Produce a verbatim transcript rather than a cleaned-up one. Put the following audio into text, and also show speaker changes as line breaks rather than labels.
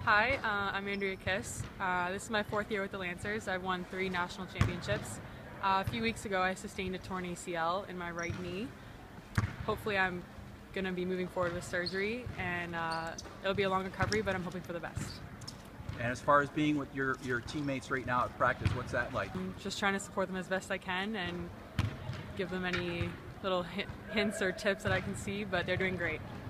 Hi, uh, I'm Andrea Kiss. Uh, this is my fourth year with the Lancers. I've won three national championships. Uh, a few weeks ago I sustained a torn A C L in my right knee. Hopefully I'm going to be moving forward with surgery, and uh, it'll be a long recovery, but I'm hoping for the best.
And as far as being with your, your teammates right now at practice, what's that like?
I'm just trying to support them as best I can and give them any little hints or tips that I can see, but they're doing great.